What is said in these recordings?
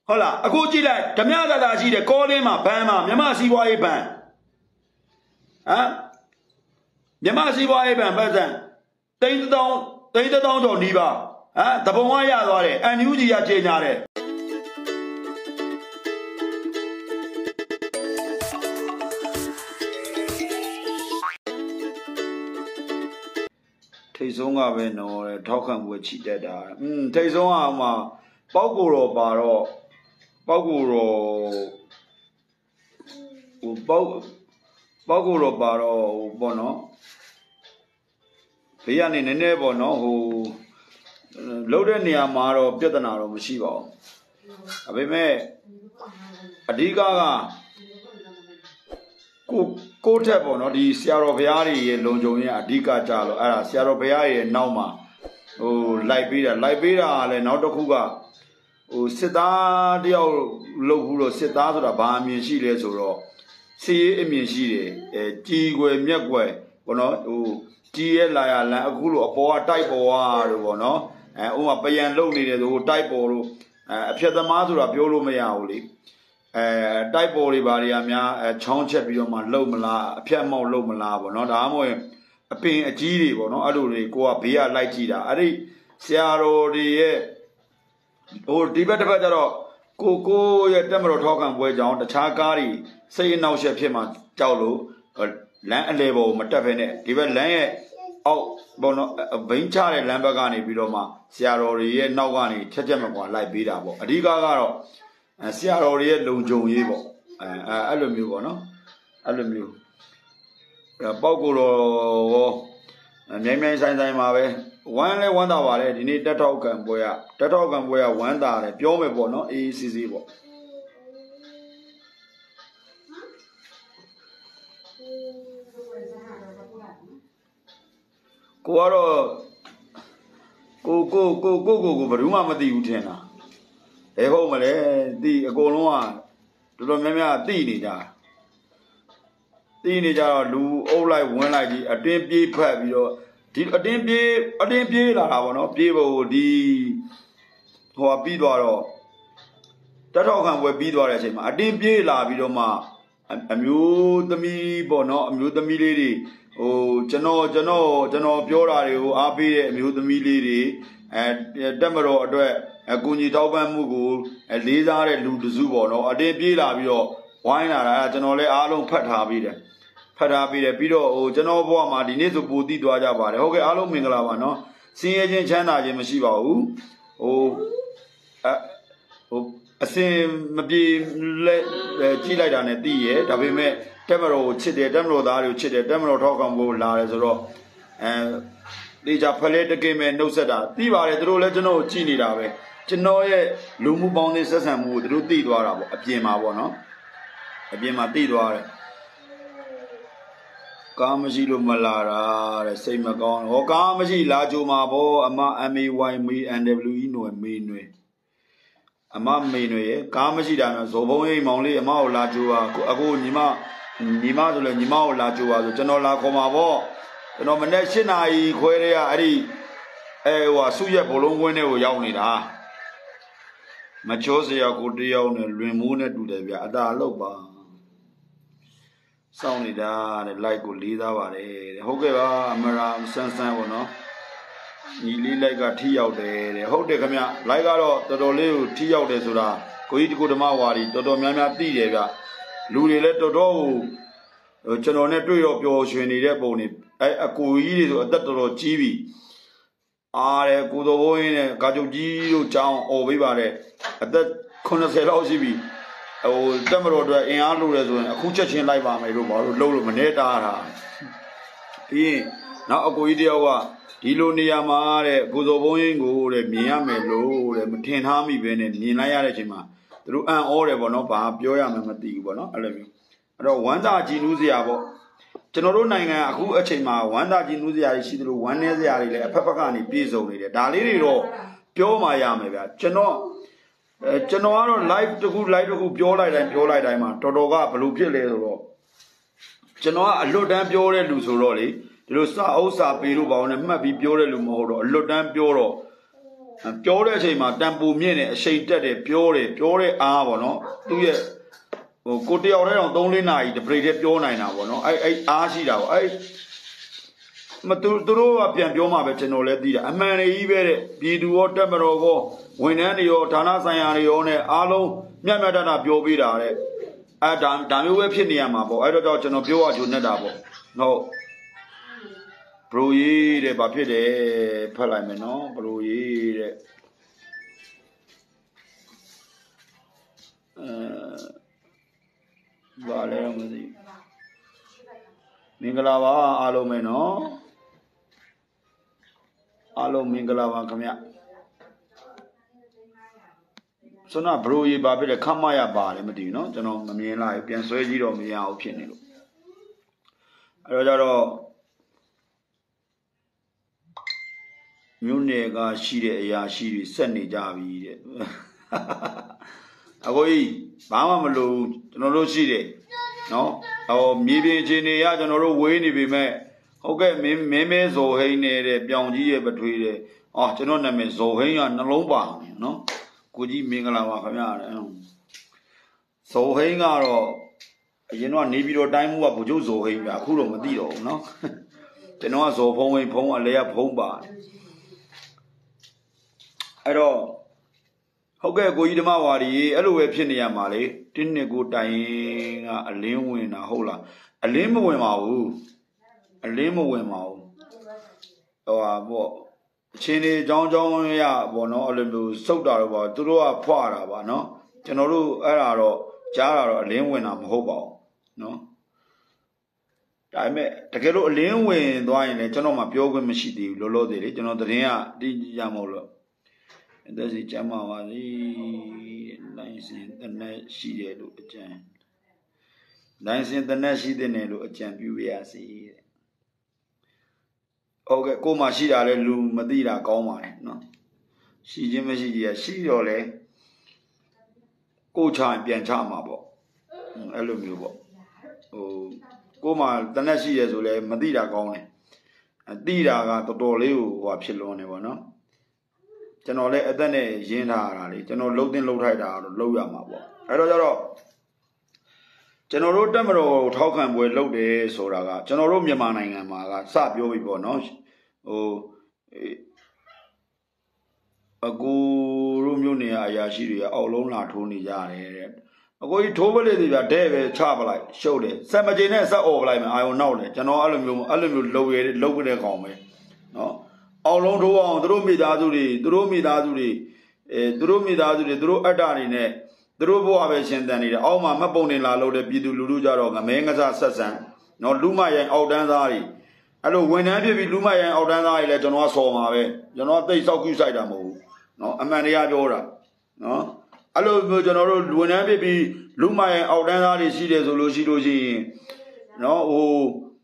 ဟုတ်လားအခုကြည့်လိုက်ဓမြသာသာရှိတယ်ကောလင်းမှာဘန်းမှာမြမစီးပွားရေးဘန်းဟမ်မြမစီးပွားရေးဘန်းပတ်စံတိန်းတောင်းကျော်နီးပါဟမ်တပုံကရသွားတယ်အန်ယူဂျီကကြေညာတယ်ထိတ်ဆုံးကပဲနော်တဲ့ထောက်ခံပွဲချီတက်တာထိတ်ဆုံးကဟိုမှာပေါက်ကိုတော့ပါတော့ပေါက်ကိုတော့ဟိုပေါက်ကိုတော့ပါတော့ဟိုပေါ့နော်ဘေးကနေနည်းနည်းပေါ့နော်ဟိုလှုပ်တဲ့နေရာမှာတော့ပြဿနာတော့မရှိပါဘူးဒါပေမဲ့အဓိကကိုထက်ပေါ့နော်ဒီဆရာတော်ဘုရားတွေရဲ့လုံခြုံရေးအဓိကကြလို့အဲ့ဒါဆရာတော်ဘုရားရဲ့နောက်မှာဟိုလိုက်ပေးတာလည်းနောက်တစ်ခုကဟိုစစ်သားတယောက်လုပ်ဘူးတော့စစ်သားဆိုတာဘာအမြင်ရှိလဲဆိုတော့စီရေးအမြင်ရှိတယ်ကြီးွယ်မြက်ွယ်ပေါ့နော်ဟိုကြီးရဲ့လာရလန်အခုလိုအပေါ်ကတိုက်ပေါ်တို့ပေါ့နော်ဥမာပယံလုံနေတယ်ဆိုတိုက်ပေါ်လို့အဖြတ်သမားဆိုတာပြောလို့မရဘူးလေတိုက်ပေါ်တွေဘာတွေကများချောင်းချက်ပြီးတော့မှလုံမလားအဖြတ်မောက်လုံမလားပေါ့နော်ဒါမှမဟုတ်အပင်အကြီးတွေပေါ့နော်အဲ့လိုတွေကိုကဘေးကလိုက်ကြည့်တာအဲ့ဒီဆရာတော်တွေရဲ့ဟိုဒီဘက်တစ်ဘက်ကျတော့ကိုရဲ့တက်မတော်ထောက်ခံပွဲကြောင့်တခြားကားတွေစိတ်အနှောက်အယှက်ဖြစ်မှကြောက်လို့လမ်းအလဲပေါ်မတက်ဖ ೇನೆ ဒီဘက်လမ်းရဲ့အောက်ပေါ့နော်ဘိန်းချတဲ့လမ်းဘက်ကနေပြီးတော့မှဆရာတော်တွေရဲ့နောက်ကနေချက်မကွာလိုက်ပေးတာပေါ့အဓိကတော့ဆရာတော်တွေရဲ့လုံခြုံရေးပေါ့အဲ့လိုမျိုးပေါ့နော်အဲ့လိုမျိုးပေါက်ကိုတော့မြိုင်ဆိုင်မှာပဲဝမ်းသာပါလေဒီနေ့တက်ထောက်ခံပွဲကဝမ်းသာတယ်ပြောမယ်ပေါ့နော်အေးစီပေါ့ကိုကတော့ကိုဘယ်သူမှမသိဘူးထင်တာဟုတ်မလဲသိအကုန်လုံးကတော်တော်များများသိနေကြတော့လူအုပ်လိုက်ဝန်းလိုက်ကြီးအတွင်းပြေးဖက်ပြီးတော့ဒီအတွင်းပြေးလာတာပေါ့နော်ပြေးဖို့ဒီဟိုပြီးသွားတော့တက်ထောက်ခံပွဲပြီးသွားတဲ့အချိန်မှာအတွင်းပြေးလာပြီးတော့မှအမျိုးသမီးပေါ့နော်အမျိုးသမီးလေးတွေဟိုကျွန်တော်ပြောတာတွေကိုအားပေးတဲ့အမျိုးသမီးလေးတွေတက်မတော်အတွက်အကူကြီးတောက်ပန်းမှုကိုလေးစားတဲ့လူတစုပေါ့နော်အတွင်းပြေးလာပြီးတော့ဝိုင်းလာတာကျွန်တော်လည်းအားလုံးဖတ်ထားပြီးတယ်ပြီးတော့ဟိုကျွန်တော်ဘဝမှာဒီနေ့ဆိုပူတည်သွားကြပါတယ်ဟုတ်ကဲ့အားလုံးမင်္ဂလာပါနော်စင်ရချင်းချမ်းသာခြင်းမရှိပါဘူးဟိုအစင်မပြေလဲကြည့်လိုက်တာနဲ့သိရဒါပေမဲ့တက်မတော်ကိုချစ်တယ်တက်မတော်သားတွေကိုချစ်တယ်တက်မတော်ထောက်ခံဖို့လာတယ်ဆိုတော့ဒီကြဖလဲတကယ်မဲ့နှုတ်ဆက်တာသိပါတယ်သူတို့လည်းကျွန်တော်ကိုကြည့်နေတာပဲကျွန်တော်ရဲ့လူမှုပေါင်းသင်းဆက်ဆံမှုကိုသူတို့သိသွားတာပေါ့အပြင်မှာပေါ့နော်အပြင်မှာသိသွားတယ်ကားမရှိလို့မလာတာတဲ့စိတ်မကောင်းဟောကားမရှိလာကြိုမှာပေါ့အမ MAY NWE နွယ်မေးနွယ်အမမေးနွယ်ရဲ့ကားမရှိတာမျိုးဇော်ဘုံအိမ်မောင်လေးအမကိုလာကြိုပါအခုညီမဆိုလဲညီမကိုလာကြိုပါဆိုကျွန်တော်လာခေါ်မှာပေါ့ကျွန်တော်မနေ့7 နာရီခွဲတည်းကအဲ့ဒီဟိုဆုရက်ဘလုံးကွင်းထဲကိုရောက်နေတာမချိုးစရာကိုတယောက်နဲ့လွင်မိုးနဲ့တူတယ်ဗျအသာလောက်ပါစောင့်နေတာတဲ့ like ကိုလေးစားပါတယ်တဲ့ဟုတ်ကဲ့ပါအမရာဆန်းပေါ့နော်ညီလေး like ကထိရောက်တယ်တဲ့ဟုတ်တယ်ခင်ဗျ like ကတော့တော်တော်လေးကိုထိရောက်တယ်ဆိုတာကိုကြီးတကိုဓမ္မဝါဒီတော်တော်များများသိတယ်ဗျလူတွေလည်းတော်တော်ကိုကျွန်တော်နဲ့တွေ့တော့ပျော်ရွှင်နေတဲ့ပုံတွေအကူကြီးတွေဆိုအသက်တော်တော်ကြီးပြီအားတဲ့ကိုတော်ဘိုးရင်းနဲ့ကာချုပ်ကြီးတို့ကြောင်းអော်ပေးပါတဲ့အသက်80လောက်ရှိပြီဟိုတက်မတော်အတွက်အင်အားလိုတယ်ဆိုရင်အခုချက်ချင်းလိုက်ပါမယ်လို့ဘာလို့လုံးလို့မနေတာတာပြီးရင်နောက်အကိုကြီးတယောက်ကဒီလိုနေရာမှာတဲ့ကိုတော်ဘုံရင်ကိုတဲ့မြင်ရမယ်လို့တဲ့မထင်ထားမိပဲနဲ့မြင်လိုက်ရတဲ့အချိန်မှာသူတို့အံ့ဩတယ်ပေါ့နော်ဘာပြောရမှမသိဘူးပေါ့နော်အဲ့လိုမျိုးအဲ့တော့ဝမ်းသာကြည်နူးစရာပေါ့ကျွန်တော်တို့နိုင်ငံအခုအချိန်မှာဝမ်းသာကြည်နူးစရာရှိသလိုဝမ်းနည်းစရာတွေလည်းအဖက်ဖက်ကနေပြည့်စုံနေတယ်ဒါလေးတွေတော့ပြောမှရမယ်ဗျကျွန်တော်ကတော့ live တခုပြောလိုက်တိုင်းမှာတော်တော်ကဘလို့ဖြစ်လဲဆိုတော့ကျွန်တော်ကအလွတ်တန်းပြောတဲ့လူဆိုတော့လေဒီလိုစာအုပ်စာပေလို့ဘာလို့လဲမှတ်ပြီးပြောတဲ့လူမဟုတ်တော့အလွတ်တန်းပြောတော့ပြောတဲ့အချိန်မှာတန်ပူမြင့်နေအရှိန်တက်တယ်ပြောတဲ့အားပေါ့နော်သူ့ရဲ့ဟိုကိုတယောက်တည်းတော့3-4နာရီတပရိတ်တည်းပြောနိုင်တာပေါ့နော်အဲ့အားရှိတာပေါ့အဲ့မသူတို့ကပြန်ပြောမှပဲကျွန်တော်လည်းသိတာအမှန်တည်းပဲတဲ့ပြည်သူရောတက်မတော်ကောဝန်ထမ်းတွေရောဌာနဆိုင်ရာတွေရောနဲ့အားလုံးမျက်တပြောပေးတာတဲ့ဒါမျိုးပဲဖြစ်နေရမှာပေါ့အဲ့တော့ကျွန်တော်ပြောရကြုံနေတာပေါ့ဟုတ်ဘရိုရေးတဲ့ဘာဖြစ်တယ်ဖတ်လိုက်မယ်နော်ဘရိုရေးတဲ့ဘာလဲမသိမင်္ဂလာပါအားလုံးပဲနော်အားလုံးမင်္ဂလာပါခင်ဗျဆိုတော့ဘရိုရေးဘာဖြစ်လဲခမရပါတယ်မသိဘူးနော်ကျွန်တော်မမြင်လိုက်ပြန်ဆွဲကြည့်တော့မရအောင်ဖြစ်နေလို့အဲ့တော့ကြတော့မြို့နယ်ကရှိတဲ့အရာရှိတွေဆက်နေကြပြီတဲ့အကိုကြီးဘာမှမလို့ကျွန်တော်တို့ရှိတယ်နော်ဟောမြေပြင်အခြေအနေကကျွန်တော်တို့ဝေးနေပြီမဲ့ဟုတ်ကဲ့မင်းမဲဇော်ဟိန်းနေတဲ့ပြောင်ကြီးရဲ့ပထွေးတဲ့ကျွန်တော်နာမည်ဇော်ဟိန်းကနှလုံးပါနော်ကိုကြီးမင်္ဂလာပါခင်ဗျာဇော်ဟိန်းကတော့အရင်တော့နေပြည်တော်တိုင်းမှုကဗိုလ်ချုပ်ဇော်ဟိန်းပြအခုတော့မသိတော့ဘူးနော်ကျွန်တော်ကဇော်ဖုံးဟိန်းဖုံးအလဲကဖုံးပါအဲ့တော့ဟုတ်ကဲ့ကိုကြီးဓမ္မဝါဒီအဲ့လိုပဲဖြစ်နေရမှာလေတင်းနှစ်ကိုတိုင်ကအလင်းဝင်တာဟုတ်လားအလင်းမဝင်ပါဘူးအလင်းမဝင်ပါဘူးဟိုဟာပေါ့အချင်းတွေအကြောင်းရပေါ့နော်အဲ့လိုမျိုးစုတ်တာတော့ပေါ့သူတို့ကဖွာတာပါနော်ကျွန်တော်တို့အဲ့ဒါတော့ကြားတာတော့အလင်းဝင်တာမဟုတ်ပါဘူးနော်ဒါပေမဲ့တကယ်လို့အလင်းဝင်သွားရင်လည်းကျွန်တော်မှပြောခွင့်မရှိသေးဘူးလောလောသေးလေကျွန်တော်သတင်းကတိကျမဟုတ်လို့အဲ့ဒါစီကျမ်းပါပါစီလိုင်းစင်တနက်ရှိတယ်လို့အကြံလိုင်းစင်တနက်ရှိတဲ့နယ်လို့အကြံပြုရစီတဲ့ဟုတ်ကဲ့ကိုမှရှိတာလဲလူမသိတာကောင်းပါတယ်နော်ရှိခြင်းမရှိကြီးရှိတော့လဲကိုချရင်ပြန်ချမှာပေါ့အဲ့လိုမျိုးပေါ့ဟိုကိုမှတနက်ရှိရဆိုလဲမသိတာကောင်းတယ်သိတာကတော်တော်လေးကိုဟိုဖြစ်လွန်နေပေါ့နော်ကျွန်တော်လည်းအသက်နဲ့ရင်းထားတာလေကျွန်တော်လှုပ်ထိုက်တာတော့လှုပ်ရမှာပေါ့အဲ့တော့ကျတော့ကျွန်တော်တို့တက်မတော်ကိုထောက်ခံပွဲလုပ်တယ်ဆိုတာကကျွန်တော်တို့မြန်မာနိုင်ငံမှာကစပြောပြီပေါ့နော်ဟိုအကူတို့မျိုးနေအရာရှိတွေအောက်လုံးလာထိုးနေကြတယ်တဲ့အကိုကြီးထိုးပလေစီပြတဲ့ပဲချပလိုက်ရှုပ်တယ်စက်မကျင်နဲ့စက်អော်ပလိုက်မယ်အာယုံနောက်တယ်ကျွန်တော်အဲ့လိုမျိုးလှုပ်ကြတဲ့ကောင်ပဲနော်အောင်လုံးထိုးအောင်သူတို့မိသားစုတွေသူတို့အတ္တတွေနဲ့သူတို့ဘဝပဲရှင်သန်နေတယ်အောက်မှာမပုံနေလာလို့တဲ့ပြည်သူလူထုကြတော့ငမဲငစားဆက်ဆံနော်လူမရိုင်အောက်တန်းသားတွေအဲ့လိုဝန်ထမ်းဖြစ်ပြီးလူမရိုင်အောက်တန်းသားတွေလည်းကျွန်တော်ဆော်မှာပဲကျွန်တော်သိစောက်ကူးဆိုင်တာမဟုတ်ဘူးနော်အမှန်တရားပြောတာနော်အဲ့လိုမျိုးကျွန်တော်တို့ဝန်ထမ်းဖြစ်ပြီးလူမရိုင်အောက်တန်းသားတွေရှိတယ်ဆိုလို့ရှိရင်နော်ဟို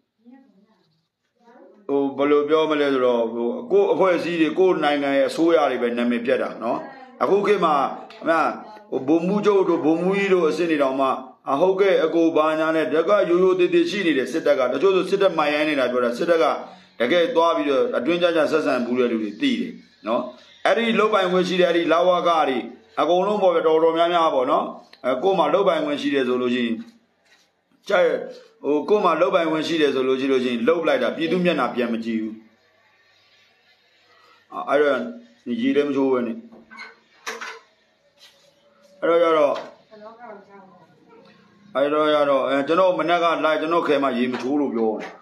ဘယ်လိုပြောမလဲဆိုတော့ကိုအဖွဲ့အစည်းတွေကိုနိုင်ငံရဲ့အစိုးရတွေပဲနာမည်ပြတ်တာနော်အခုခေတ်မှာဘုံမှုချုပ်တို့ဘုံမှုကြီးတို့အစ်စ်နေတော်မှဟုတ်ကဲ့အကိုဘာညာနဲ့တကရိုးသေးသေးရှိနေတဲ့စစ်တပ်ကတချို့ဆိုစစ်တပ်မှန်ရိုင်းနေတာပြောတာစစ်တပ်ကတကယ်သွားပြီးတော့အတွင်းကြဆက်ဆံဘူးတဲ့လူတွေသိတယ်နော်အဲ့ဒီလုတ်ပိုင်ဝင်ရှိတဲ့အဲ့ဒီလာဝကတွေအကုန်လုံးပေါ်ပဲတော်များများပေါ့နော်ကို့မှာလုတ်ပိုင်ဝင်ရှိတယ်ဆိုလို့ရှိရင်ကြိုက်ကို့မှာလုတ်ပိုင်ဝင်ရှိတယ်ဆိုလို့ရှိရင်လုတ်လိုက်တာပြည်သူမျက်နှာပြန်မကြည့်ဘူးအဲ့တော့ညီကြီးလည်းမချိုးပဲနဲ့အဲ့တော့ကျွန်တော်မနက်ကလိုက်ကျွန်တော်ခဲမှာရေမချိုးလို့ပြောတယ်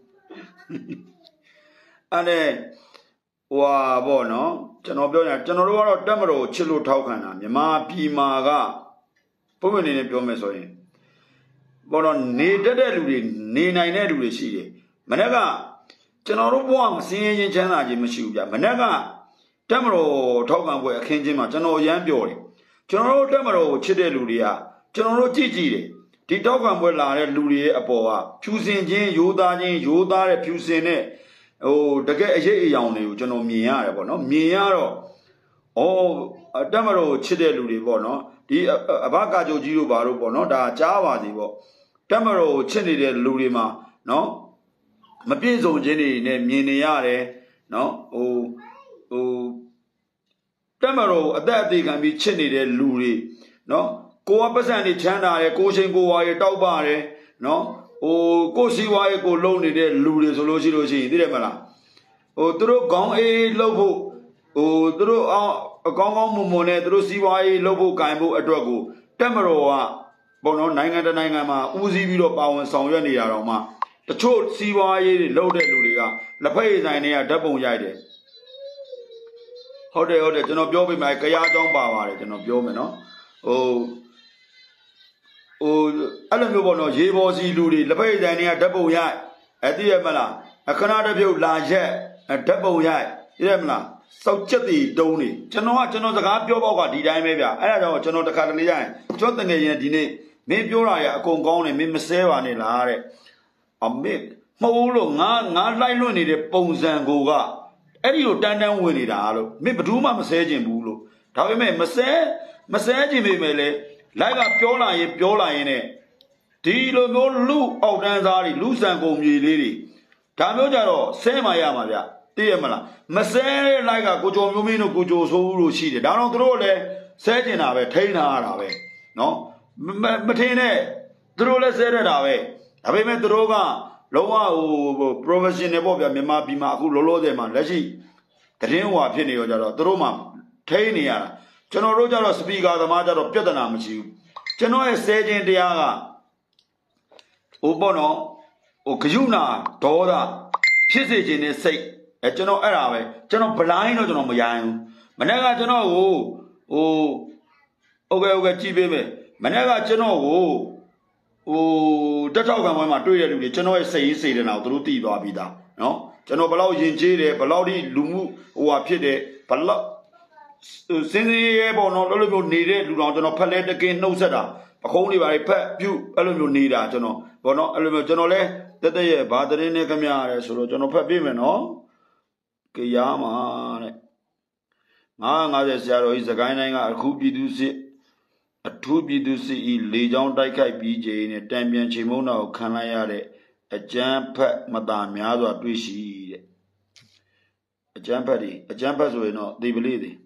အဲ့နဲ့ဟွာပေါ့နော်ကျွန်တော်ပြောရင်ကျွန်တော်တို့ကတော့တက်မတော်ချစ်လို့ထောက်ခံတာမြန်မာပြည်မှာကပုံမှန်နေနဲ့ပြောမယ်ဆိုရင်ဘောတော့နေတတ်တဲ့လူတွေနေနိုင်တဲ့လူတွေရှိတယ်မနက်ကကျွန်တော်တို့ဘဝမှာစင်းရဲချင်းချမ်းသာခြင်းမရှိဘူးဗျမနက်ကတက်မတော်ထောက်ခံပွဲအခင်းချင်းမှာကျွန်တော်ရမ်းပြောတယ်ကျွန်တော်တို့တက်မတော်ကိုချစ်တဲ့လူတွေကကျွန်တော်တို့ကြည့်တယ်ဒီထောက်ခံပွဲလာတဲ့လူတွေရဲ့အပေါ်ကဖြူစင်ခြင်းရိုးသားတဲ့ဖြူစင်တဲ့တကယ်အရေးအယောင်တွေကိုကျွန်တော်မြင်ရတယ်ပေါ့နော်မြင်ရတော့တက်မတော်ချစ်တဲ့လူတွေပေါ့နော်ဒီအဘကာကြိုကြီးတို့ဘာလို့ပေါ့နော်ဒါကြားပါစီပေါ့တက်မတော်ချစ်နေတဲ့လူတွေမှာနော်မပြည့်စုံခြင်းတွေနဲ့မြင်နေရတယ်နော် Tamaro, at that they can be chinny, luri, no? Go up as any chana, go sing go wire, taubare, no? Oh, go see why go lonely there, luri, so losi, diremala. Oh, through gong a lobo, oh, through a gong mumone, through see why lobo gaimbo a drago. Tamaro, bono, 9 Uzi Vilo Power and Song Yani Aroma. The truth, see why loaded Luria, La Pay is near double yide. How they ordered, Joby, my Kaya John Bava, Joby, no? Oh, I don't know what Jebo see Ludi, La Pay is near double yide. At the Emala, a Canada view large a double yide. Yemla, so chatty, Doni. Chanoa, the Gapio, did I maybe? I don't know the Catalan. Jordan Dine, maybe you're a Congon and Mimaseva in Lare. A mid. Molo, not like Luni, the bones and goga. Eddie, you done down with it, Allo. Maybe do my massage in Bulu. Tell me, massage me, mele, like a piola in it. Tilo no loo, oh, Danzari, loose and go me, lady. Tamojaro, same I am, Diamala. Massage like a Gujo Mumino Gujo, so she down on the road, setting away, taking her away. No? Matine, Drula said it away. Have met the Roga. Loa province in Ebobia, Mima Bima, who Lolo de Man, Leshi, the Rinwa Pinio, the Roma, Tania, General Roger speak out the matter of Piotanamachi. General stage in the Aga Ubono, Okajuna, Toda, Pissage in his sake, a General Arabe, General Blind or General Mayan, Managa General, okay, Chibi, Managa General, oh, that's how I'm doing it. General say now through the Babida. No, General Palau Jinjere, Palaudi, Lumu, who appeared, Pala. Since the airborne not only needed, you don't palette again, no setter. A holy by pet, you, aluminium need that, you know. But not aluminium generally, that they bother in a camera, so General Pepim, no? Kayama. Other Zero is a guy named Akubi Dusi. A 2B to see Legion Daikai BJ in a Tambian Chimona, Canayare, a jam pack, Madame Yado, appreciate a jam paddy, a jam pass way, no, they believe it.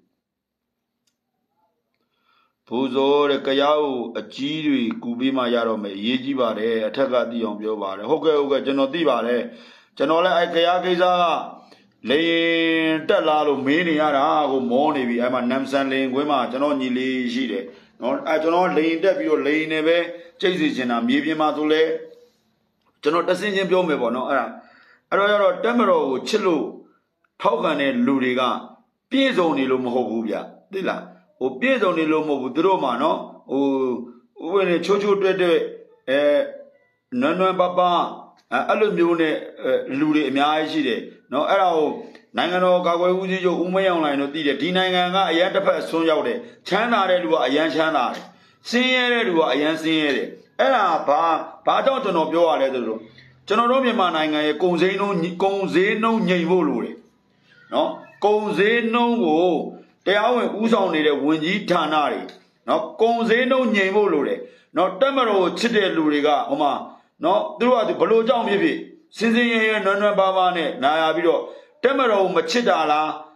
Puzo, a Kayao, a Chiri, Kubima Yarome, Yejibare, a Tagadi on Biovare, Hoka, Genodivare, Genola, Kayakiza, Lay Talalo, Miniara, Moni, I'm a Namsan Lane, Wima, Janoni Lee, Shide. I don't know, lay in debut, lay in a way, chases in a medium matule. General doesn't be on no. I don't know, Demero, Chilu, Togane, Ludiga, Piezoni Lumohobia, Dilla, or Piezoni Lumo Droma, no, or when a chocho did Nano Baba, Alumune, Ludi, Miaji, no, arrow. Nangano Gawa Ujo Umayan no did Dinanga, Yatapa Sonjade, Chana Redua, Yan Chana, Sierra Redua, Yan Sierra, Ella Pa, don't know your letter. General Mananga, Gonzeno Navoli. No, Gonzeno wo, they are Uzoni the Windy Tanari. No, Gonzeno Navoli. No, Tamaro Chide Luriga, Oma. No, throughout the Polo Jam, maybe. Since here, Nana Babane, Nayabido. Temero Machidala,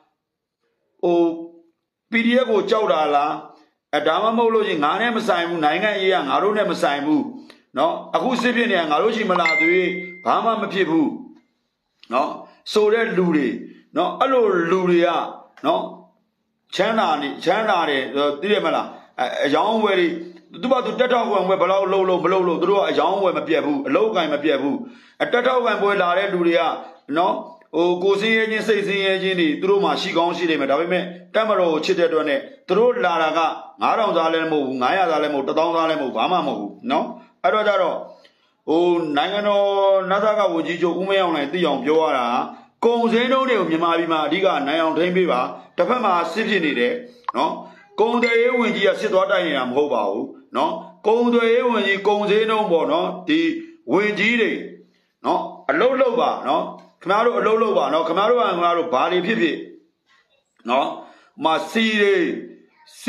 O Pidiago Chaudala, a Damamolo in Hanem Simu, Nanga Yang, Arunem Simu, no, a Husipian and Aruji Maladui, Pama Mapibu, no, so that Luri, no, Allo Luria, no, Chanani, the Diamala, a young way. Do to Tata when we're below, drew a young way, Mapiabu, a low guy Mapiabu, a Tata when we're Lare Luria, no. Oh, go see agent says in through my she gone, she made Tamaro, Chitedone, through Laraga, Aram Zalemo, Naya Zalemo, Tadam Zalemo, Bamamo, no? I don't know. Oh, Nangano, Nataga, Ujijo, Umeon, the young Joara, Gonzeno, Yamabima, Diga, Nayan Tembiva, Tapama, Sipini, no? Gonde, when you sit what I am, Hobao, no? Gonde, when you Gonzeno, no? The Windy, no? A low loba, no? Camaro Lolo, no Camaro and Maro Bali Pipi. No, ma Sire,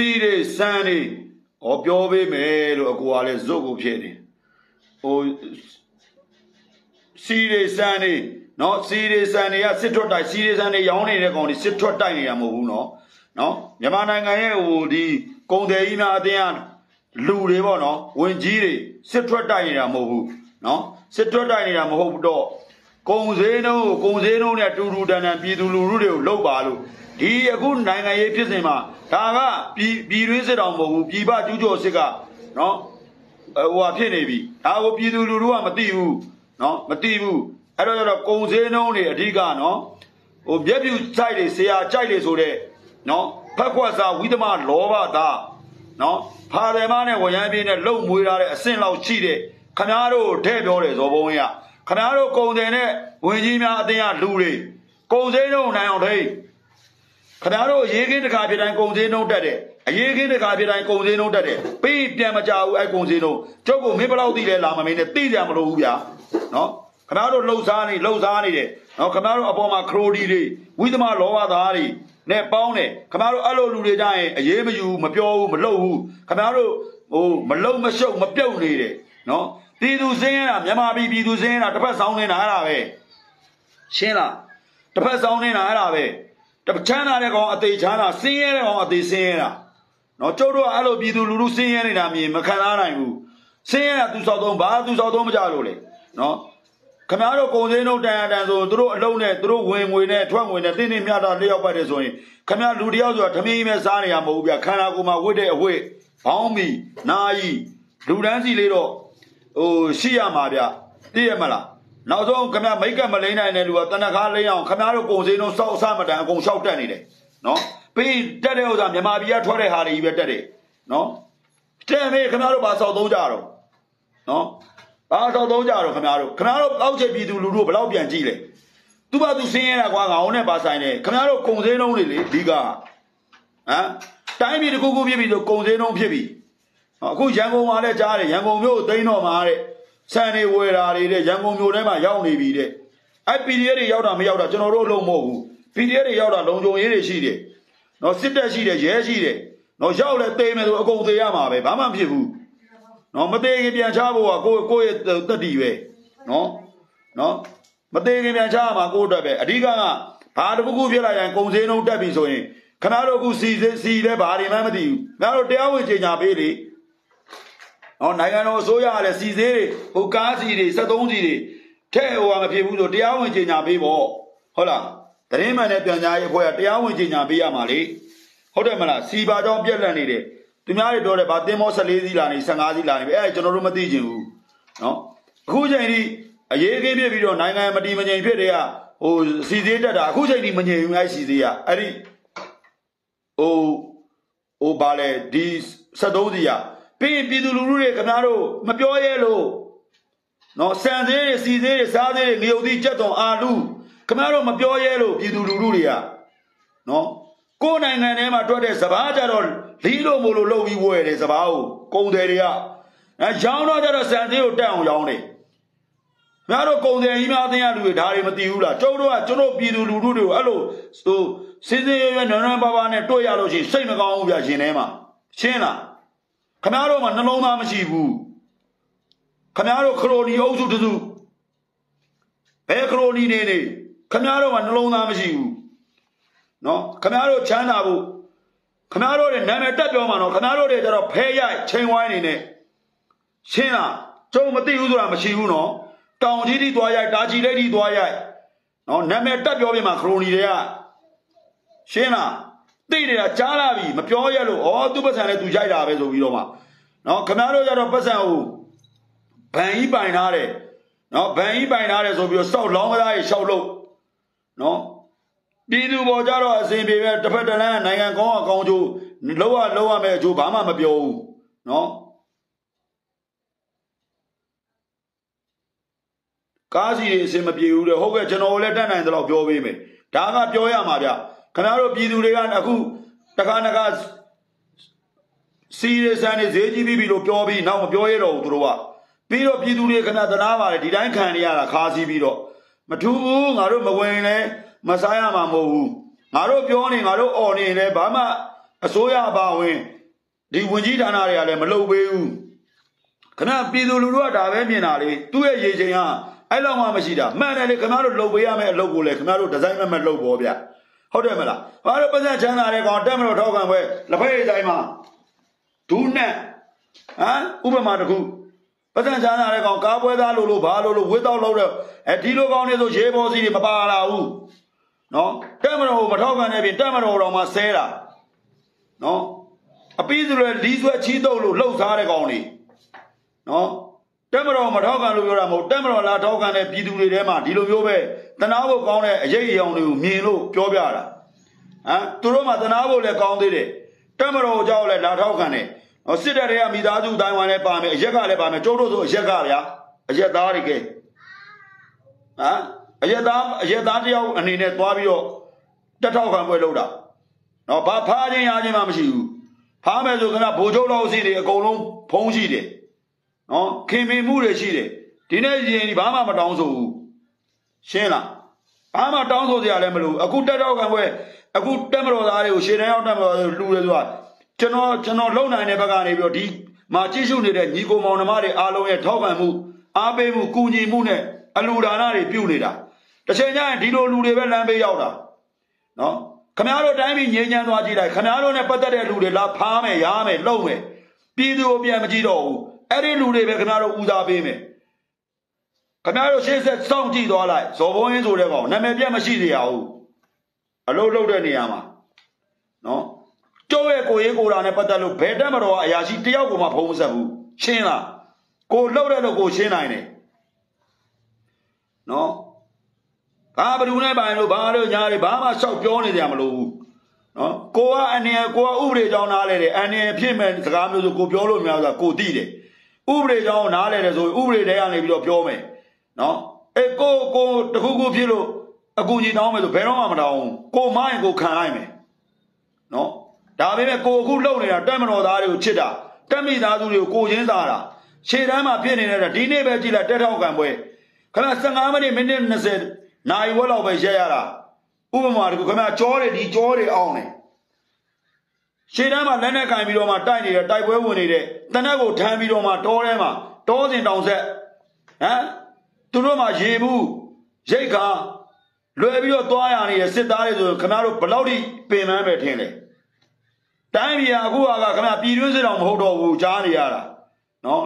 Sani, or Biobe Mel or Guale Zogo Piedi. Oh, Sire Sani, no Sire Sani, Citrota, Sire Sani, Yoni, only Citrota, no, နော်မြန်မာနိုင်ငံရဲ့ဟိုဒီကုန်တယ်ကြီးများအတင်းအားလူတွေပေါ့နော်ဝင်ကြီးတွေစစ်ထွက်တိုက်နေတာမဟုတ်ဘူးနော်စစ်ထွက်တိုက်နေတာမဟုတ်ဘူးတော့ကုန်စည်နှုန်းနဲ့တူတူတန်တန်ပြည်သူလူထုတွေကိုလှုပ်ပါလို့ဒီအခုနိုင်ငံရေးဖြစ်စဉ်မှာဒါကပြည်တွင်းစစ်တော်မဟုတ်ဘူးပြည်ပကျူးကျော်စစ်ကနော်ဟိုဟာဖြစ်နေပြီဒါကိုပြည်သူလူထုကမသိဘူးနော်မသိဘူးအဲ့တော့ကျတော့ကုန်စည်နှုန်းတွေအဓိကနော်ဟိုမျက်ပြူကြိုက်တွေဆရာကြိုက်တွေဆိုတဲ့နော်ဖက်ခွက်စားဝိသမလောဘသားနော်ဖာတယ်မနဲ့ဝရမ်းပြင်းနဲ့လှုပ်မွေးထားတဲ့အဆင့်လောက်ရှိတဲ့ခမားတို့ထဲ့ပြောတယ်ဇော်ဘုံရခမားတို့ကုန်တယ်နဲ့ဝင်ကြီးများအတင်းအလူတွေကုန်စည်နှုန်းနိုင်အောင်ထိခမားတို့ရေးခင်းတစ်ခါပြတိုင်းကုန်စည်နှုန်းတက်တယ်အရေးခင်းတစ်ခါပြတိုင်းကုန်စည်နှုန်းတက်တယ်ပြီးပြန်မကြဘူးအဲ့ကုန်စည်နှုန်းကျုပ်ကမင်းဘလောက်သိလဲလာမမင်းနဲ့သိကြမလို့ဘူးဗျာနော်ခမားတို့လှုပ်စားနေတယ်နော်ခမားတို့အပေါ်မှာခရိုဒီတွေဝိသမလောဘသားတွေနဲ့ပေါင်းတယ်ခမားတို့အဲ့လိုလူတွေကြရင်အေးမယူမပြောဘူးမလှုပ်ဘူးခမားတို့ဟိုမလုံမရှုပ်မပြုတ်နေတယ်နော်ပြည်သူစင်းရတာမြန်မာပြည်သူစင်းရတာတစ်ဖက်ဆောင်နေတာအဲ့ဒါပဲရှင်းလားတစ်ဖက်ဆောင်နေတာအဲ့ဒါပဲတချမ်းသာတဲ့ကောင်အသေးချမ်းသာစင်းရဲတဲ့ကောင်အသေးစင်းရဲတာနော်ကျုပ်တို့ကအဲ့လိုပြည်သူလူထုစင်းရဲနေတာမြင်မခံစားနိုင်ဘူးစင်းရဲတာသူစောက်သုံးဘာသူစောက်သုံးမကြလို့လေနော်ခမားတို့ကုန်စည်နှုန်းတန်ဆိုသူတို့အလုံးနဲ့သူတို့ဝင်ငွေနဲ့ထွက်ငွေနဲ့တင်းတင်းမြတာလျောက်ပတ်တယ်ဆိုရင်ခမားလူတယောက်ဆိုတာထမင်းကြီးပဲစားနေရမဟုတ်ဘူးဗျခန္ဓာကိုယ်မှာဝတ်တဲ့အဝတ်ဘောင်းမီနာယီလူတန်းစီလေးတော့ဟိုရှိရမှာဗျသိရမလားနောက်ဆုံးခမားမိတ်ကပ်မလိမ့်နိုင်တဲ့လူကတနခါလိမ့်အောင်ခမားတို့ကုန်စည်နှုန်းစောက်အစမတန်အကုန်လျှောက်တက်နေတယ်နော်ပြီးတက်တဲ့ဥစ္စာမြန်မာပြည်ကထွက်တဲ့ဟာတွေကြီးပဲတက်တယ်နော်တဲ့မေးခမားတို့ဘာစောက်သုံးကြတော့နော်ဘာစောက်သုံးကြတော့ခမားတို့အောက်ချက်ပြည်သူလူထုဘယ်လောက်ပြန်ကြည့်လဲသူ့ဘာသူစင်းရတာကွာငါအောင်နဲ့ပါဆိုင်တယ်ခမားတို့ကုန်စည်နှုန်းတွေလေဒီကဟမ်တိုင်းပြည်တစ်ခုခုဖြစ်ပြီဆိုကုန်စည်နှုန်းဖြစ်ပြီအခုရန်ကုန်မှာလည်းကြားတယ်ရန်ကုန်မြို့သိန်းတော်မှာတဲ့ဆန်တွေဝယ်တာတွေတဲ့ရန်ကုန်မြို့ထဲမှာရောက်နေပြီတဲ့အဲ့ PDF တွေရောက်တာမရောက်တာကျွန်တော်တို့လုံးမဟုတ်ဘူး PDF တွေရောက်တာလုံခြုံရေးတွေရှိတယ်နော်စစ်တပ်ရှိတယ်ရဲရှိတယ်နော်ရောက်လဲတေးမယ်ဆိုအကုန်သေးရမှာပဲဘာမှမဖြစ်ဘူးနော်မသေးခင်ပြန်ချဖို့ကကိုယ့်ရဲ့တက်တီပဲနော်မသေးခင်ပြန်ချမှာကိုယ့်အတွက်ပဲအဓိကဘာတစ်ခုခုဖြစ်လာရင်ကုန်စည်နှုန်းတက်ပြီဆိုရင်ခဏတို့အခုစီလဲဘာတွေမှမသိဘူးငါတို့တရားဝင်ကြေညာပေးလေဟောနိုင်ငံတော်အစိုးရကလည်းစီသေးတွေဟိုကားစီတွေ73စီတွေထဲ့ဟိုကမဖြစ်ဘူးဆိုတရားဝင်ကြေညာပေးပေါ့ဟုတ်လားတရင်မှန်တဲ့ပြန်ကြားရေးအဖွဲ့ကတရားဝင်ကြေညာပေးရမှာလေဟုတ်တယ်မလားစီပါကြောင်းပြက်လက်နေတယ်သူများတွေပြောတယ်ဗာတင်းမော14စီးလာနေ15စီးလာနေပြီအဲ့ကျွန်တော်တို့မသိချင်ဘူးနော်အခုချိန်ထိအရေးကြီးဖြစ်ပြီးတော့နိုင်ငံမတည်မငြိမ်ဖြစ်တဲ့ကဟိုစီသေးတက်တာအခုချိန်ထိမငြိမ်ဘူးအဲ့စီသေးကအဲ့ဒီဟိုဘာလဲဒီ73စီးကပြီးပြည်သူလူထုတွေခင်ဗျားတို့မပြောရဲလို့နော်စံသေးတွေစီသေးတွေစားသေးတွေငရုတ်သီးကြက်သွန်အာလူခင်ဗျားတို့မပြောရဲလို့ပြည်သူလူထုတွေကနော်ကိုယ်နိုင်ငံထဲမှာထွက်တဲ့စဘာကြတော့လီလို့မို့လို့လှုပ်ပြီးဝယ်တယ်စဘာကိုကုန်တယ်တွေကရောင်းတော့ကြတော့စံသေးကိုတက်အောင်ရောင်းတယ်ခင်ဗျားတို့ကုန်တယ်ကြီးများအသိရလူတွေဒါတွေမသိဘူးလားကျုပ်တို့ကကျွန်တော်ပြည်သူလူထုတွေကိုအဲ့လိုဟိုစင်းစင်းရွရွနွမ်းနွမ်းပါပါနဲ့တွေ့ရလို့ရှိရင်စိတ်မကောင်းဘူးဗျာရှင်ထဲမှာရှင်းလားခင်ဗျားတို့မှာနှလုံးသားမရှိဘူးခင်ဗျားတို့ခရိုနီအုပ်စုတစုဘယ်ခရိုနီနေခင်ဗျားတို့မှာနှလုံးသားမရှိဘူးနော်ခင်ဗျားတို့ချမ်းသာဖို့ခင်ဗျားတို့ရဲ့နာမည်တက်ပြောမှာနော်ခင်ဗျားတို့တွေကျတော့ဖဲရိုက်ချိန်ဝိုင်းနေနဲ့ရှင်းလားကျုံမသိဘူးဆိုတာမရှိဘူးနော်တောင်ကြီးတီသွားရိုက်တာကြီးလေးတီသွားရိုက်နော်နာမည်တက်ပြောပြမှာခရိုနီတွေကရှင်းလားသိနေတာကြားလာပြီမပြောရလို့ဩသူ့ပတ်စံနဲ့သူရိုက်တာပဲဆိုပြီးတော့မှနော်ခင်ဗျားတို့ကျတော့ပတ်စံကိုဗန်ကြီးပိုင်ထားတယ်နော်ဗန်ကြီးပိုင်ထားတယ်ဆိုပြီးတော့စောက်လောင်းကစားရေလျှောက်လို့နော်ပြည်သူပေါ်ကြတော့အစဉ်ပြေပဲတစ်ဖက်တစ်လမ်းနိုင်ငံကောင်းအကောင်းကျိုးလောက်ရမယ်အကျိုးဘာမှမပြောဘူးနော်ကားစီတွေအစဉ်မပြေဘူးလေဟုတ်ကဲ့ကျွန်တော်လည်းတတ်နိုင်တယ်လို့ပြောပေးမယ်ဒါကပြောရမှာဗျခင်ဗျားတို့ပြည်သူတွေကအခုတခါစီရစံနေဈေးကြီးပြီးလို့ပြောပြီးနောက်မပြောရတော့ဘူးသူတို့ကပြီးတော့ပြည်သူတွေခဏသနာပါတယ်ဒီတိုင်းခံနေရတာခါစီပြီးတော့မထူးဘူးငါတို့မဝင်လဲမစားရမှာမဟုတ်ဘူးငါတို့ပြောနေငါတို့អော်နေလဲဘာမှအစိုးရပါဝင်ဒီဝင်ကြီးဌာနတွေကလည်းမလုပ်ပေးဘူးခဏပြည်သူလူထုကဒါပဲမြင်တာလေသူ့ရဲ့ရေချိန်ကအဲ့လောက်မှမရှိတာမှန်တယ်လေခင်ဗျားတို့လုပ်ပေးရမယ့်အလုပ်ကိုလည်းခင်ဗျားတို့ဒီဇိုင်းမဲ့လုပ်ပေါ်ဗျဟုတ်တယ်မလားဘာလို့ပတ်စံချမ်းသာတဲ့ကောင်တက်မလို့ထောက်ခံပွဲလက်ဖက်ရည်တိုင်းမှာဒူးနဲ့ဥပမာတစ်ခုပတ်စံချမ်းသာတဲ့ကောင်ကားပွဲသားလို့ဘာလို့ဝစ်တော့လို့ဒီလိုကောင်တွေဆိုရေပေါ်စီတွေမပါလာဘူးနော်တက်မလို့မထောက်ခံတဲ့ပြင်တက်မလို့တော့မှဆဲတာနော်အပီးဆိုရလီးဆွဲချီးတုပ်လို့လှုပ်ထားတဲ့ကောင်တွေနော်တက်မလို့မထောက်ခံလို့ပြောတာမဟုတ်တက်မလို့လာထောက်ခံတဲ့ပြည်သူတွေထဲမှာဒီလိုမျိုးပဲတနာဖို့ကောင်းတဲ့အရေးအယောင်တွေကိုမြင်လို့ပြောပြတာသူတို့မှတနာဖို့လည်းကောင်းသေးတယ်တက်မလို့ကြောက်လည်းလာထောက်ခံတယ်စစ်တပ်တွေကမိသားစုတိုင်းဝိုင်းလည်းပါမယ်အရက်ကလည်းပါမယ်ကျိုးတို့ဆိုအရက်ကဗျာအရက်သားတွေကအရက်သားတယောက်အနေနဲ့သွားပြီးတော့တက်ထောက်ခံပွဲလုပ်တာနော်ဘာဖားခြင်းရခြင်းမှမရှိဘူးဖားမယ်ဆိုကဘိုလ်ချုပ်လောက်စီတွေအကုန်လုံးဖုံးရှိတယ်နော်ခင်မင်မှုတွေရှိတယ်ဒီနေ့ရင်ဒီဘာမှမတောင်းဆိုဘူးရှင်းလားဘာမှတောင်းဆိုစရာလည်းမလိုအခုတက်ထောက်ခံပွဲအခုတက်မတော်သားတွေကိုရှေ့တန်းရောက်တက်မတော်လူတွေဆိုတာကျွန်တော်လုံနိုင်တဲ့ဘက်ကနေပြီးတော့ဒီမှာကြည့်ရှုနေတဲ့ညီကိုမောင်နှမတွေအားလုံးရဲ့ထောက်ခံမှုအားပေးမှုကူညီမှုနဲ့အလူဒါနတွေပြုနေတာတစ်ချိန်ကျရင်ဒီလိုလူတွေပဲလမ်းပေးရောက်တာနော်ခမားတို့တိုင်းပြည်ငြိမ်းချမ်းသွားကြည့်လိုက်ခမားတို့နဲ့ပတ်သက်တဲ့လူတွေလာဖားမယ်ရားမယ်လှုပ်မယ်ပြည်သူကိုပြန်မကြည့်တော့ဘူးအဲ့ဒီလူတွေပဲခမားတို့ဦးစားပေးမယ်ခမားတို့ရှေ့ဆက်စောင့်ကြည့်သွားလိုက်ဇော်ဘုန်းရင်းဆိုတဲ့ကောင်နာမည်ပြတ်မရှိစေရဘူးအလုပ်လုပ်တဲ့နေရာမှာနော်ကျုပ်ရဲ့ကိုရေးကိုတာနဲ့ပတ်သက်လို့ဘယ်တက်မတော်အရာရှိတယောက်ကိုမှဖုံးမဆက်ဘူးရှင်းလားကိုလှုပ်တဲ့လို့ကိုရှင်းနိုင်တယ်နော်ဘာဘယ်သူနဲ့ပိုင်လို့ဘာလို့ညာတွေဘာမှရှောက်ပြောနေကြမလို့ဘူးနော်ကိုကအန်ရကိုကဥပဒေကြောင်းနားလဲတယ်အန်ရဖြစ်မဲ့စကားမျိုးဆိုကိုပြောလို့များဆိုတာကိုသိတယ်ဥပဒေကြောင်းနားလဲတယ်ဆိုဥပဒေတဲကနေပြီးတော့ပြောမယ်နော်ကိုတခုခုဖြစ်လို့အကူကြီးတောင်းမယ်ဆိုဘယ်တော့မှမတောင်းဘူးကိုမရင်ကိုခံလိုက်မယ်နော်ဒါပေမဲ့ကိုအခုလှုပ်နေတာတက်မတော်သားတွေကိုချစ်တာတက်မိသားစုတွေကိုကိုချင်းစားတာခြေတန်းမှာဖြစ်နေတဲ့ဒီနေ့ပဲကြည့်လိုက်တက်ထောက်ခံပွဲခင်ဗျ15မိနစ်20နာရီဝက်လောက်ပဲရက်ရတာဥပမာတခုခင်ဗျကြောတွေဒီကြောတွေအောင်တယ်ခြေတန်းမှာလက်နဲ့ကင်ပြီးတော့မှတိုက်နေတဲ့တိုက်ပွဲဝင်နေတဲ့တနက်ကိုထမ်းပြီးတော့မှတောထဲမှာတောစင်တောင်ဆက်သူတို့မှရေဘူးရိတ်ခါလွယ်ပြီးတော့သွားရနေတဲ့စစ်သားတွေဆိုခင်ဗျားတို့ဘလောက်ထိပင်ပန်းပဲထင်လဲတိုင်းပြည်အခုကခင်ဗျပြည်တွင်းစစ်တောင်မဟုတ်တော့ဘူးကြားနေရတာနော်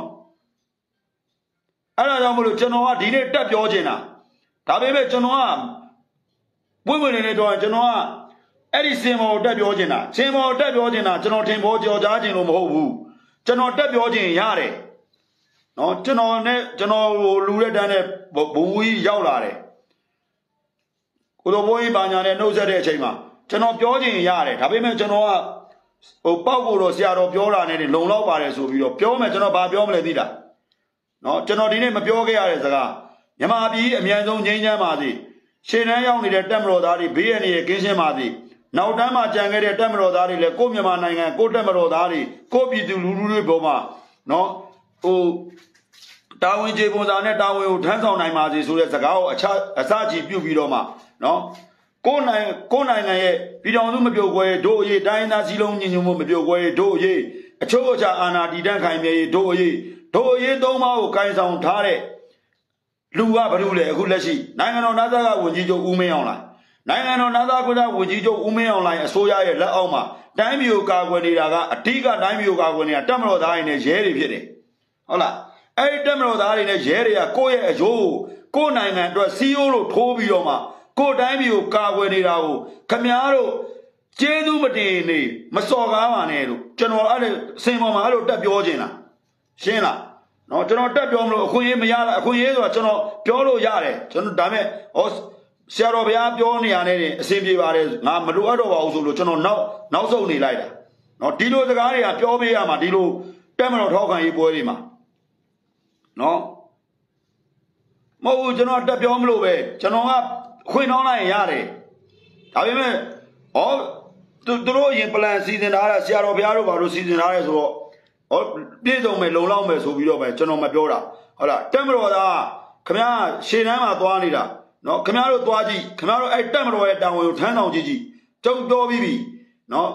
အဲ့ဒါကြောင့်မလို့ကျွန်တော်ကဒီနေ့တက်ပြောချင်တာဒါပေမဲ့ကျွန်တော်ကပွင့်ပွင့်နေတော့ကျွန်တော်ကအဲ့ဒီစင်မော်တက်ပြောချင်တာစင်မော်တက်ပြောချင်တာကျွန်တော်ထင်ပေါ်ကြော်ကြားချင်လို့မဟုတ်ဘူးကျွန်တော်တက်ပြောချင်ရတယ်နော်ကျွန်တော်လူရက်တန်းနဲ့ဘုံကြီးရောက်လာတယ်ကိုတော်ဘိုးကြီးပါညာနဲ့နှုတ်ဆက်တဲ့အချိန်မှာကျွန်တော်ပြောချင်ရတယ်ဒါပေမဲ့ကျွန်တော်ကပေါက်ကိုတော့ဆရာတော်ပြောတာနဲ့လုံလောက်ပါတယ်ဆိုပြီးတော့ပြောမယ်ကျွန်တော်ဘာပြောမလဲသိတာနော်ကျွန်တော်ဒီနေ့မပြောခဲ့ရတဲ့စကားမြမပြည်အမြန်ဆုံးငြိမ်းချမ်းပါစေရှေ့တန်းရောက်နေတဲ့တက်မတော်သားတွေဘေးရန်တွေကင်းရှင်းပါစေနောက်တန်းမှာကြံခဲ့တဲ့တက်မတော်သားတွေလည်းကိုမြန်မာနိုင်ငံကိုတက်မတော်သားတွေကိုပြည်သူလူထုတွေပေါ်မှာနော်တာဝန်ကျေပုံစံနဲ့တာဝန်ကိုထမ်းဆောင်နိုင်ပါစေဆိုတဲ့စကားကိုအစကြီးပြုပြီးတော့မှနော်ကိုနိုင်ငံရဲ့ပြည်တော်စုမပြုတ်ခွဲတို့အရေးတိုင်းသားစည်းလုံးညီညွတ်မှုမပြုတ်ခွဲတို့အရေးအချုပ်အခြာအာဏာတည်တံ့ခိုင်မြဲရေးတို့အရေးသုံးပါးကိုကိုင်ဆောင်ထားတဲ့လူကဘာလို့လဲအခုလက်ရှိနိုင်ငံတော်နာဇကဝန်ကြီးချုပ်ဦးမင်းအောင်လှိုင်နိုင်ငံတော်နာဇကဝန်ကြီးချုပ်ဦးမင်းအောင်လှိုင်အစိုးရရဲ့လက်အောက်မှာတိုင်းပြည်ကိုကာကွယ်နေတာကအဓိကတိုင်းပြည်ကိုကာကွယ်နေတာတပ်မတော်သားတွေနဲ့ရဲတွေဖြစ်တယ်ဟုတ်လားအဲ့ဒီတပ်မတော်သားတွေနဲ့ရဲတွေကကိုယ့်ရဲ့အယိုးကိုယ့်နိုင်ငံအတွက်စီးရိုးလို့ထိုးပြီးတော့မှကိုယ်တိုင်းပြည်ကိုကာကွယ်နေတာကိုခမားတို့ကျေးဇူးမတင်နေမစော်ကားပါနဲ့လို့ကျွန်တော်အဲ့ဒီစင်ပေါ်မှာအဲ့လိုတက်ပြောခြင်းလားရှင်းလားနော်ကျွန်တော်တက်ပြောမလို့အခွင့်အရေးမရလားအခွင့်အရေးဆိုတာကျွန်တော်ပြောလို့ရတယ်ကျွန်တော်ဒါမဲ့ဆရာတော်ဘုရားပြောနေရတဲ့အစဉ်ပြေပါတယ်ငါမလိုအပ်တော့ပါဘူးဆိုလို့ကျွန်တော်နောက်ဆုံးနေလိုက်တာနော်ဒီလိုစကားတွေကပြောပေးရမှာဒီလိုတက်မတော်ထောက်ခံရေးပွဲတွေမှာနော်မဟုတ်ဘူးကျွန်တော်တက်ပြောမလို့ပဲကျွန်တော်ကခွင့်နှောင်းလိုက်ရင်ရတယ်ဒါပေမဲ့သူတို့ရင်ပလန်စီစဉ်ထားတာဆရာတော်ဘုရားတို့ဘာလို့စီစဉ်ထားလဲဆိုတော့ပြည့်စုံမယ်လုံလောက်မယ်ဆိုပြီးတော့ပဲကျွန်တော်မပြောတာဟုတ်လားတက်မတော်သားခင်ဗျားရှေ့တန်းမှာသွားနေတာနော်ခင်ဗျားတို့သွားကြည့်ခင်ဗျားတို့အဲ့တက်မတော်ရဲ့တာဝန်ကိုထမ်းဆောင်ကြည့်ကျုပ်ပြောပြီးပြီနော်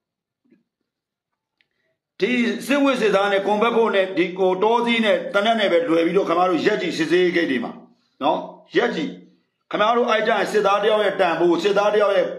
ဒီစစ်ဝိစစ်သားနဲ့ကွန်ဘက်ဖို့နဲ့ဒီကိုတောစည်းနဲ့တနက်နဲ့ပဲလွယ်ပြီးတော့ခင်ဗျားတို့ရက်ကြည့်စစ်စေးဂိတ်တွေမှာနော်ရက်ကြည့်ခင်ဗျားတို့အဲ့ကြစစ်သားတယောက်ရဲ့တန်ဖို့စစ်သားတယောက်ရဲ့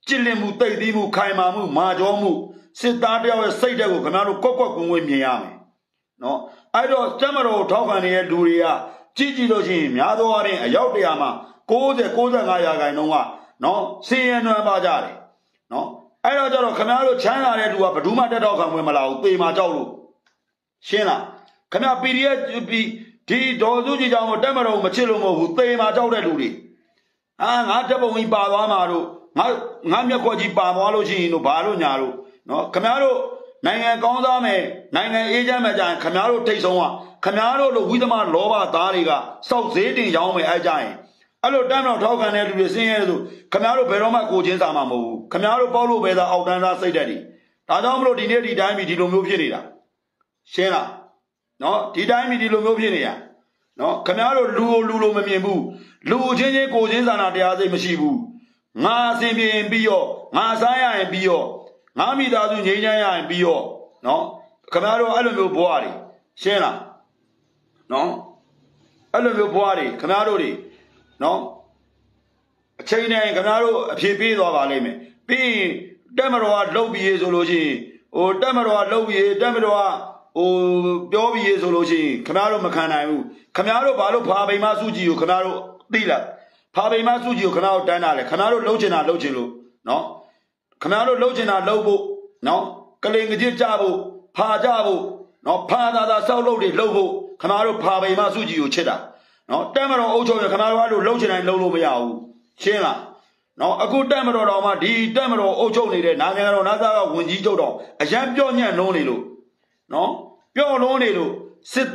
Chilimu, Tadimu, Kaimamu, Majomu, Sitadio, Sadago, Canaro, Coco, Miami. No, I don't Tamaro, Tokani, Duria, Gigi Logim, Yadori, Ayodiama, Koza, Nayaga, no, Sian Bajari. No, I don't know, Canaro, China, to a Paduma, the dog, and Wimala, Pima Jolu. Shena, Cana Piria to be T. Dozuji, Tamaro, Machilumo, who pay my daughter Ludi. And I double in Palamaru, Namia Koji Pamology, no Balu Naru, no, Camaro, Nanga Gondame, Nanga Ejamajan, Camaro takes on, Camaro, the Widama Lova Dariga, South Zedin Yame Ajay. Hello, Dano Tokan to the same Camaro Peroma Cojins Amamu, Camaro Polo Beda Outana say daddy. Tadamro Dineri Dami di Lumupirida. Shena, no, Tidami di Lumupia. No, Camaro Lulo Mamibu, Lu Jenny Cojins and Adiaze Mashibu. Nga Simbi and Bio, Masaya and Bio, Nami Dadu Jaya and Bio. No, Camaro Alamu Boari. Shena. No, Alamu Boari, Camaro. No, China and Canaro, a PB of Aleme. Be Demeroa, Lobby Zology, or Demeroa, Lobby, Demeroa, or Dobby Zology, Camaro Macana, Camaro Balo, Pabe Masuji, Canaro Dila, Pabe Masuji, Canaro Danale, Canaro Logina Logilo, no, Canaro Logina Lobo, no, Kaling Jabo, Pajabo, no, Pada Solo de Lobo, Canaro Pabe Masuji, Cheddar. No, Tamaro Ojo, Canaro, Logan and Lolo Miao, Chena. No, a good Tamaro, Roma, D. Tamaro Ojo needed, Nagano, Naga, Winjido, a champion and Lonelo. No, Pure Lonelo,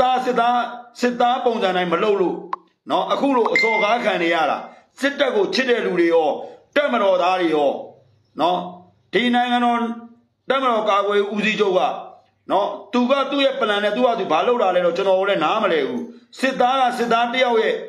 Sita, Bones and Malolo. No, a Kulo, Soga Caniara, Sitago, Chidelio, Tamaro Dario. No, T9 Tamaro Kawe Uzijoga. No, Tuga to a planet, to Balola, General and Amaleu. Sidara Sidatia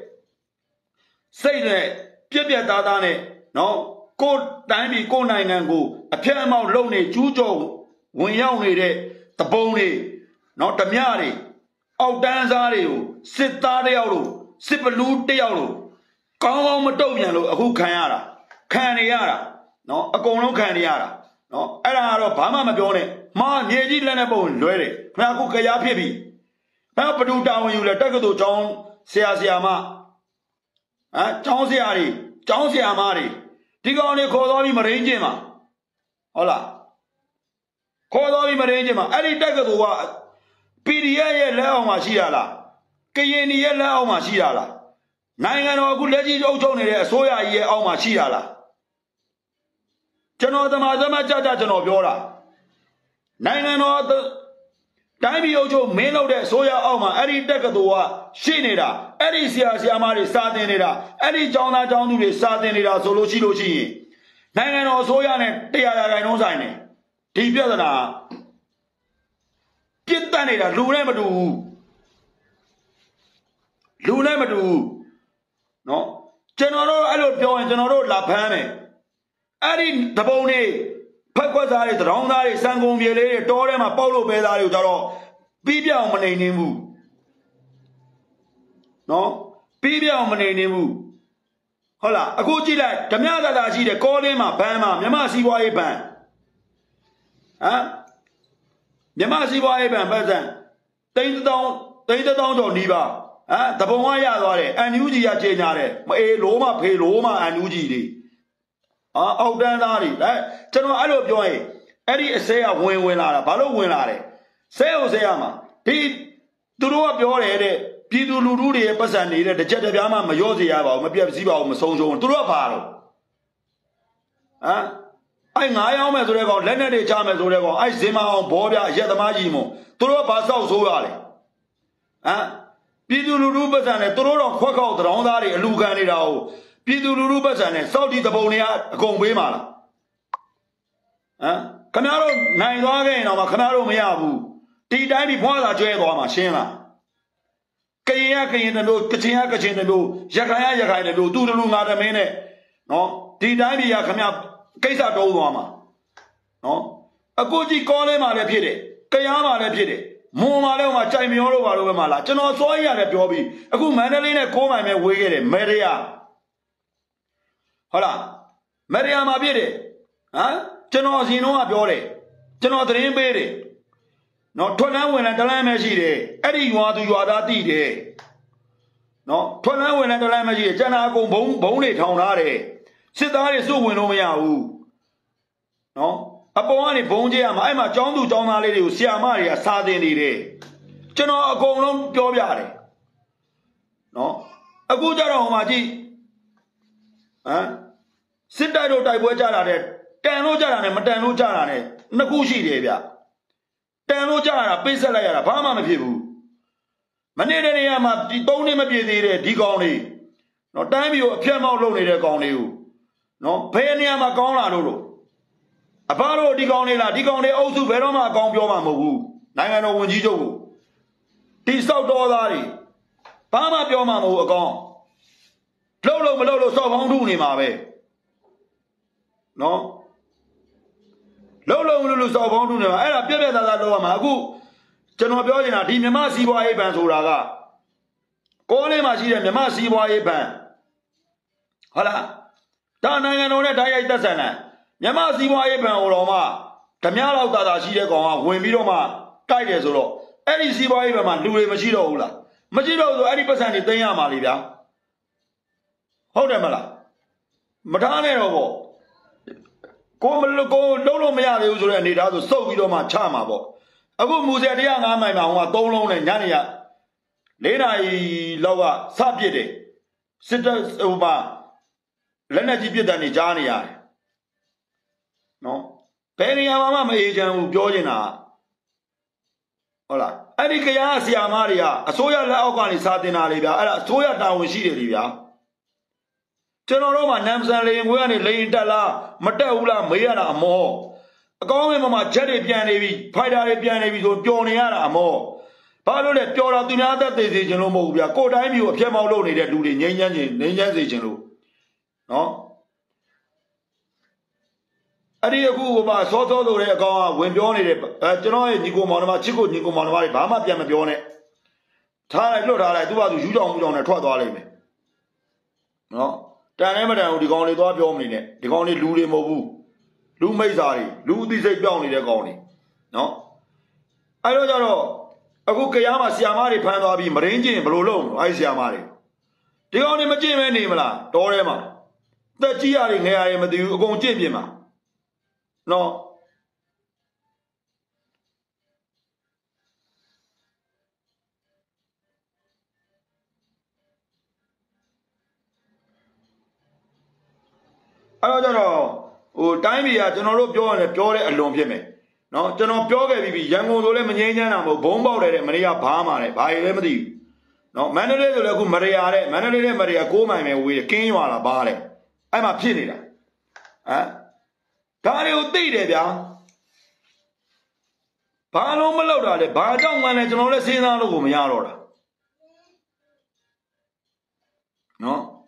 say that Pia Dadane, no, go Dami, go nine and go, a Piamount Lone, Jujo, when young the bony, not the Miari, out Danzario, Sidario, Sipalu Dialo, Come on, Madoviano, who Caniara, no, a Gono Caniara, no, Araro, Pama Magone, Ma, Yedi Lenabone, Lere, Nakukaya Pibi. Now, Padu down you let go John Siama. John Siari, John Siamari. Tigoni Kodomi Maringema. Hola. Kodomi Maringema. Any Tagadu PDA Leo Mashiala. Kayeni Yella Mashiala. Nine and good lady Ojonere, Soya Ye Mashiala. General the Madama Jajan of Yora. Nine and all the Dami Ojo, Melo de Soya Oma, Eddie Decadua, Shinida, Eddie Siamari, Sardinida, Eddie Jona John to Sardinida, Solochi, Nangan or Soyan, Tia no sign. Tibiana Kitanida, Lunemadu. No, General Alopio and General La Pane. Eddie Tabone. Paquazari, Rondari, Sango Miele, Torema, Paulo Bedario, Bibia Manemu. No, Bibia Manemu. Hola, a good gila, Tamiaga Daji, the Colema, Pama, Yamasi Waiban. Huh? Yamasi Waiban, Bazan. Take the down to Niba. Huh? The Bomaya, and Uji Janare, Loma, Pay Loma, and Uji. Out there, right? General, I love you. Eddie say a win out, Balo win out. Say, Oseama. He do up your head. Pidu Ludi, a person needed the jet of Yama, Mayosi, maybe a Ziba, Masojo, and Turaparo. Huh? I am as Oregon, Leonard Chamas Oregon, I Zima on Borbia, Yetamajimo, Turapa Soali. Huh? Pidu Lubas and a Toro Quaco, the Rondari, Luganida. Pidu Lubas and Saudi the Bonia, Gomwimala. Camaro, Nine again on a Camaro Miabu. Tea Dami Pola Jego Machina. Kayaka in the boat, Katiaka in the boat, Yakaya in the boat, do the room out a minute. No, Tea Dami Yakama, Kesa Dolama. No, a good call him out of pity. Kayama repeated. Moma Chimioro Mala, General Soya at Joby, a good Madalina Coma may wait, Maria. Hola, Maria Mabide, ကျွန်တော်အရင်တော့ပြောတယ်ကျွန်တော်သတင်းပေးတယ်နော်ထွန်းလန်းဝင်လန်းတလန်းမရှိတယ်အဲ့ဒီရွာသူရွာသားတိတယ်နော်ထွန်းလန်းဝင်လန်းတလန်းမရှိတယ်ကျန်တာအကုန်ဘုံတွေထောင်ထားတယ်စစ်သားတွေစုဝင်လို့မရဘူးနော်အပေါ်ကနေဘုံကျဲရမှာအဲ့မှာចောင်းသူចောင်းသားလေးတွေကိုဆရာမတွေကစာသင်နေတယ်ကျွန်တော်အကုန်လုံးပြောပြတယ်နော်အခုကြတော့ဟိုမှာကြည့်စစ်တပ်တို့တိုက်ပွဲကြတာတဲ့တန်လို့ကြတာနဲ့မတန်လို့ကြတာနဲ့နှစ်ခုရှိတယ်ဗျတန်လို့ကြတာပိတ်ဆက်လိုက်ရတာဘာမှမဖြစ်ဘူးမနေ့တနေ့ကမှဒီ3နှစ်မပြည့်သေးတဲ့ဒီကောင်လေးနော်တိုင်းပြည်ကိုအဖြတ်မောက်လုပ်နေတဲ့ကောင်လေးကိုနော်ဘယ်နေရာမှာကောင်းလာလို့အဘတို့ဒီကောင်လေးလားဒီကောင်လေးအုပ်စုဘယ်တော့မှအကောင်ပြောမှာမဟုတ်ဘူးနိုင်ငံတော်ဝန်ကြီးချုပ်ကိုဒီစောက်တော်သားတွေဘာမှပြောမှာမဟုတ်အကောင်လှုပ်လို့မလှုပ်လို့စောက်ပေါင်းထုနေမှာပဲနော်လှုပ်လို့မလှုပ်လို့စောက်ပေါင်းထုနေမှာအဲ့ဒါပြက်ပြက်သားသားလုပ်ရမှာအခုကျွန်တော်ပြောနေတာဒီမြမစီးပွားရေးဘဏ်ဆိုတာကကောလေးမှာရှိတဲ့မြမစီးပွားရေးဘဏ်ဟုတ်လားဒါနိုင်ငံတော်နဲ့ဓာတ်ရိုက်သက်ဆိုင်တယ်မြမစီးပွားရေးဘဏ်ဟိုတော်မှဓမြလောက်တာရှိတဲ့ကောင်ကဝင်ပြီးတော့မှတိုက်တယ်ဆိုတော့အဲ့ဒီစီးပွားရေးဘဏ်မှာလူတွေမရှိတော့ဘူးလားမရှိတော့ဘူးဆိုအဲ့ဒီပတ်စံတွေသိမ်းရမှာလေဗျာဟုတ်တယ်မလားမထားနဲ့တော့ပေါ့ကိုလုံးလို့မရသေးဘူးဆိုတဲ့အနေထားဆိုစုပ်ပြီးတော့မှချမှာပေါ့အခုမူဆယ်105မိုင်မှာဟိုက3လုံးနဲ့ညနေရ4နာရီလောက်ကစပစ်တယ်စစ်တပ်ဟိုမှာလက်နက်ကြီးပစ်တဲ့နေကြားနေရတယ်နော်ဘယ်နေရာမှာမအေးချမ်းဘူးပြောနေတာဟုတ်လားအဲ့ဒီကြဆရာမတွေကအစိုးရလက်အောက်ကနေစာတင်တာလေဗျာအဲ့ဒါအစိုးရတာဝန်ရှိတယ်လေဗျာကျွန်တော်တို့မှနမ်ဆန်လေငွေကနေလေရင်တက်လားမတက်ဘူးလားမေးရတာအမောအကောင်းဝင်မှာဂျက်တွေပြန်နေပြီဖိုက်တာတွေပြန်နေပြီဆိုပျော်နေရတာအမောဘာလို့လဲပျော်တာသူများသက်သေစေခြင်းလို့မဟုတ်ဘူးဗျာကိုယ်တိုင်းမျိုးအပြတ်မောက်လုပ်နေတဲ့လူတွေငြိမ်းချမ်းစေခြင်းလို့နော်အဲ့ဒီအခုဟိုမှာစောဆိုတဲ့အကောင်ကဝင်ပြောနေတဲ့ကျွန်တော်ရဲ့ညီကိုမောင်နှမချစ်ကိုညီကိုမောင်နှမတွေဘာမှပြန်မပြောနဲ့ထားလိုက်လွတ်ထားလိုက်သူ့ဘာသူယူကြောင်မှုကြောင်နဲ့ထွက်သွားလိမ့်မယ်နော်တန်လည်းမတန်ဘူးဒီကောင်လေးသွားပြောမနေနဲ့ဒီကောင်လေးလူတွေမဟုတ်ဘူးလူမိတ်စာတွေလူအသိစိတ်ပြောင်းနေတဲ့ကောင်တွေနော်အဲ့တော့ကြတော့အခုကြားမှာဆီယာမတွေဖမ်းသွားပြီးမရင်းကျင်ဘယ်လိုလုပ်မလို့အဲ့ဆီယာမတွေဒီကောင်တွေမကျင့်မဲနေမလားတောထဲမှာတက်ကြီးရတယ်ငယ်ရတယ်မသိဘူးအကုန်ကျင့်ပြင်မှာနော်အဲ့တော့ကျတော့ဟိုတိုင်းပြည်ကကျွန်တော်တို့ပြောရတယ်ပြောတဲ့အလွန်ဖြစ်မယ်နော်ကျွန်တော်ပြောခဲ့ပြီးရန်ကုန်ဆိုလည်းမငြိမ်းချမ်းတာမဟုတ်ဘုံပေါက်တယ်တဲ့မရေကဘားမှာတယ်ဘာရည်လည်းမသိဘူးနော်မန္တလေးဆိုလည်းအခုမရေရတဲ့မန္တလေးနဲ့မရေက6မိုင်ပဲဝေးတယ်ကင်းရွာလာဘားတယ်အဲ့မှာဖြစ်နေတာဒါတွေကိုသိတယ်ဗျာဘာလို့မလောက်တာလဲဘာကြောင့်မှလဲကျွန်တော်လည်းစဉ်းစားလို့ကိုမရတော့တာနော်